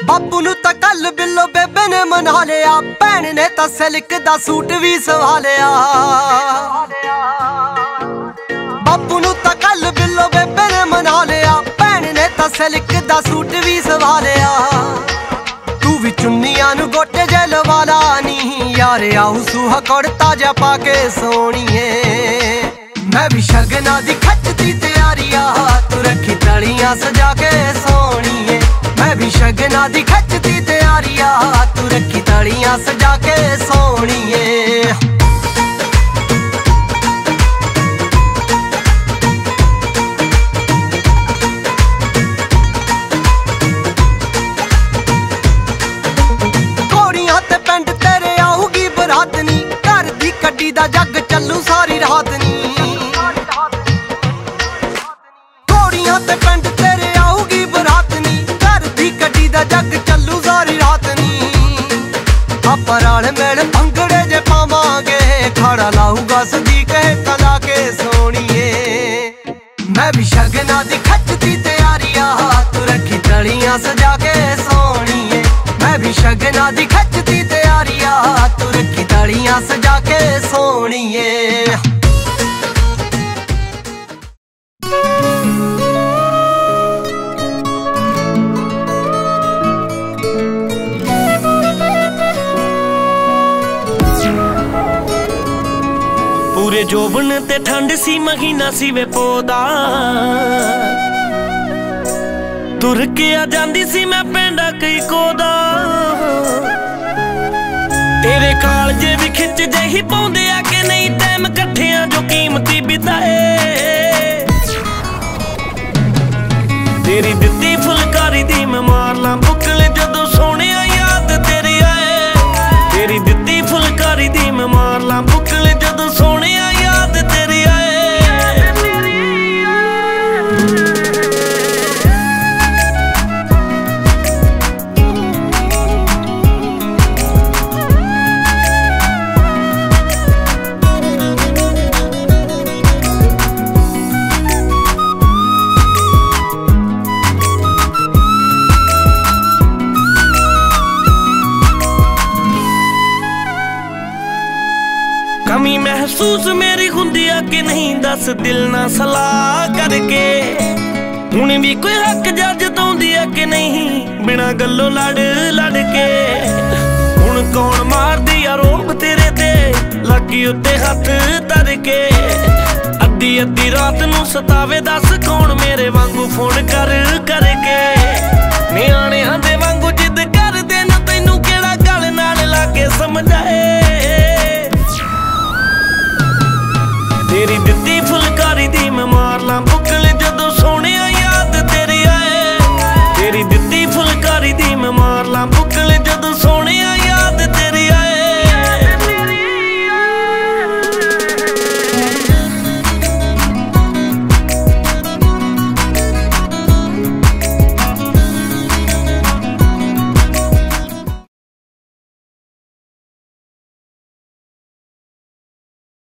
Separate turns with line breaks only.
बापू नू तां कल बिल्लो बेबे ने मना लिया, भैन ने तां सिल्क दा सूट भी सवा लिया। बापू नू तां कल बिल्लो बेबे ने मना लिया, भैन ने तां सिल्क दा सूट भी सवा लिया। तू भी चुन्नियां नू गोटे जे लवा ला नी यार, आऊ सूहा कुड़ता जा पाके सोणीए। मैं भी शगना दी खचदी तैयारिया, तू रखी तलियां सजा के सोणीए। मैं भी शगना दी खचदी तैयारिया, तू रखी तलियां सजा के सोणीए। घोड़ियां ते पिंड तेरे आऊगी बरात नी, घर दी कड्डी दा जग चलू सारी रात नी। घोड़ियां ते पिंड तेरे आऊगी बरात नी, घर दी कड्डी दा जग चलू सारी रात नी। आपां रल मिल भंगड़े जे पावांगे, खड़ा लाऊगा सदीक कला के सोणीए। मैं भी शगना दी खचदी तैयारिया, तू रखी तलियां सजा के सोणीए। मैं भी शगना दी खचदी तैयारिया, तू रखी तलियां सजा के सोणीए।
पूरे जोबन ते ठंड सी, महीना सी वे पोदा। तुर के आ जांदी सी मैं पेंडा कई कोदा। तेरे कालजे भी खिच जही पाउंदे आ के नहीं, टाइम कट्ठियां जो कीमती बिताए। तेरी दित्ती फुलकारी दी मैं मार ला बुकले, जदों सोने याद तेरी आए। तेरी दित्ती फुलकारी दी मैं मार ला बुकले, जदों सोने याद तेरी आए। कमी महसूस मेरी हुंदी आ कि नहीं, दस दिल ना सलाह करके। हुण भी कोई हक जज तौंदी आ कि नहीं, बिना गल्लों लड़ लड़ के। हुण कौन मारदी आ रोब तेरे ते, लगी उत्ते हथ धर के। अद्धी अद्धी रात नू सतावे, दस कौन मेरे वांगू फोन कर